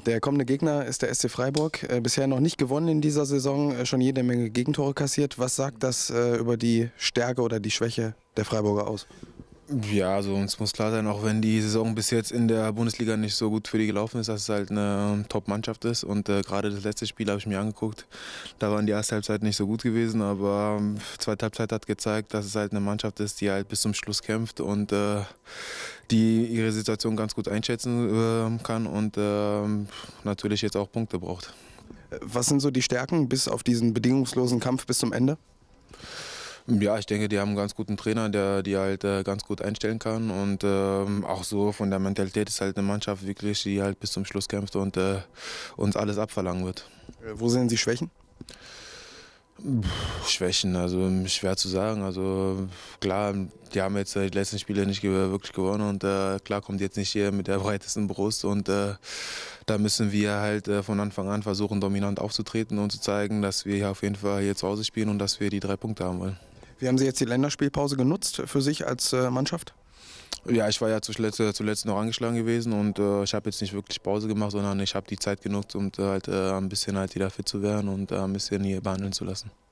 Der kommende Gegner ist der SC Freiburg. Bisher noch nicht gewonnen in dieser Saison, schon jede Menge Gegentore kassiert. Was sagt das über die Stärke oder die Schwäche der Freiburger aus? Ja, also uns muss klar sein, auch wenn die Saison bis jetzt in der Bundesliga nicht so gut für die gelaufen ist, dass es halt eine Top-Mannschaft ist. Und gerade das letzte Spiel habe ich mir angeguckt. Da waren die erste Halbzeit nicht so gut gewesen, aber zweite Halbzeit hat gezeigt, dass es halt eine Mannschaft ist, die halt bis zum Schluss kämpft und die ihre Situation ganz gut einschätzen kann und natürlich jetzt auch Punkte braucht. Was sind so die Stärken bis auf diesen bedingungslosen Kampf bis zum Ende? Ja, ich denke, die haben einen ganz guten Trainer, der die halt ganz gut einstellen kann und auch so von der Mentalität ist halt eine Mannschaft wirklich, die halt bis zum Schluss kämpft und uns alles abverlangen wird. Wo sehen Sie Schwächen? Schwächen, also schwer zu sagen. Also klar, die haben jetzt die letzten Spiele nicht wirklich gewonnen und klar kommt jetzt nicht hier mit der breitesten Brust und da müssen wir halt von Anfang an versuchen, dominant aufzutreten und zu zeigen, dass wir hier auf jeden Fall hier zu Hause spielen und dass wir die 3 Punkte haben wollen. Wie haben Sie jetzt die Länderspielpause genutzt für sich als Mannschaft? Ja, ich war ja zuletzt noch angeschlagen gewesen und ich habe jetzt nicht wirklich Pause gemacht, sondern ich habe die Zeit genutzt, um halt ein bisschen halt wieder fit zu werden und ein bisschen hier behandeln zu lassen.